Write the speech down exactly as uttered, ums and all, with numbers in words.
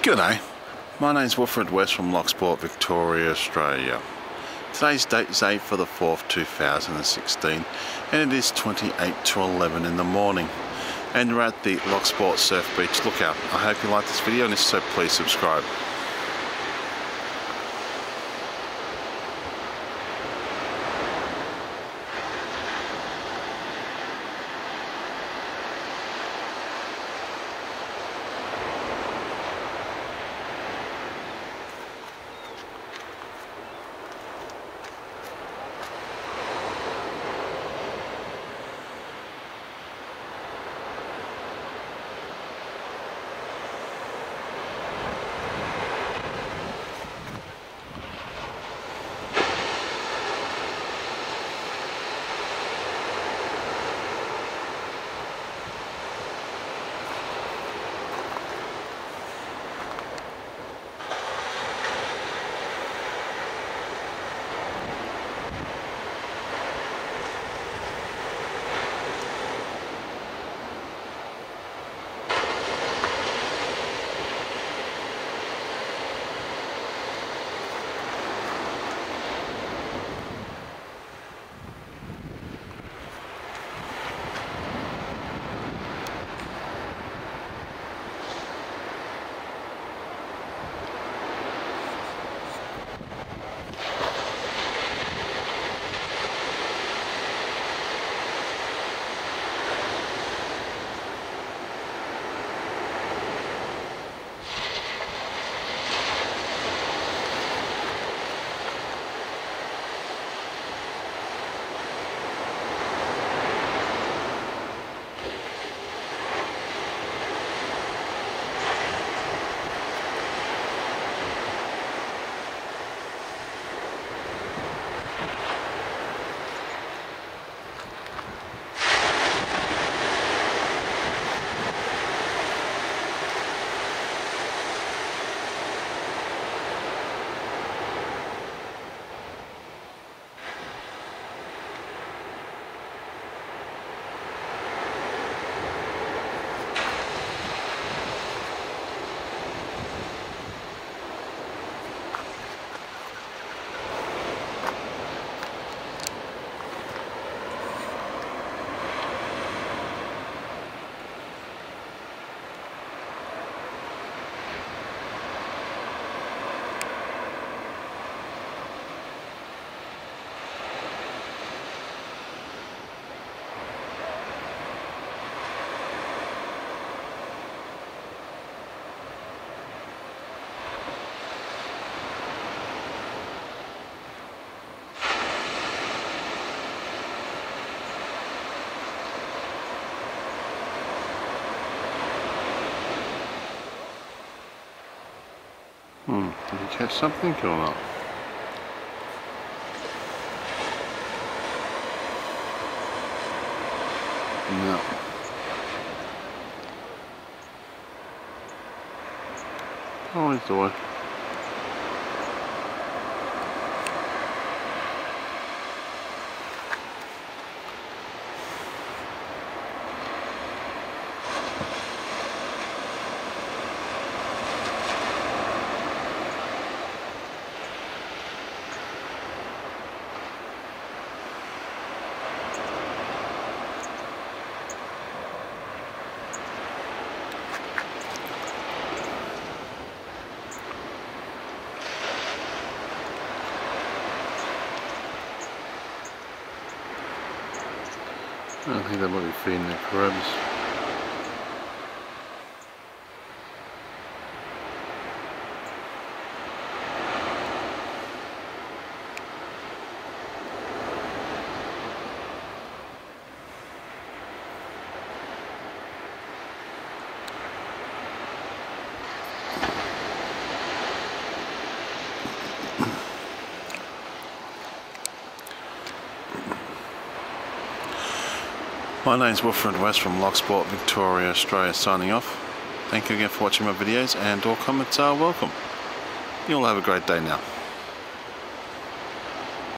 G'day, my name's Wilfred West from Lochsport, Victoria, Australia. Today's date is eighth of the fourth two thousand sixteen and it is twenty-eight to eleven in the morning, and we're at the Lochsport Surf Beach Lookout. I hope you like this video, and if so, please subscribe. Hmm, did you catch something or not? No. Oh, he's the way. I think they might be feeding their crabs. My name's Wilfred West from Lochsport, Victoria, Australia, signing off. Thank you again for watching my videos, and all comments are welcome. You all have a great day now.